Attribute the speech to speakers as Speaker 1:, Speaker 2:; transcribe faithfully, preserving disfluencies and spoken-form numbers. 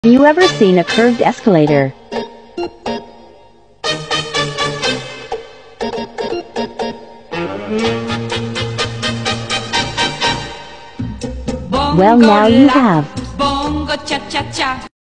Speaker 1: Have you ever seen a curved escalator? Well, now you have.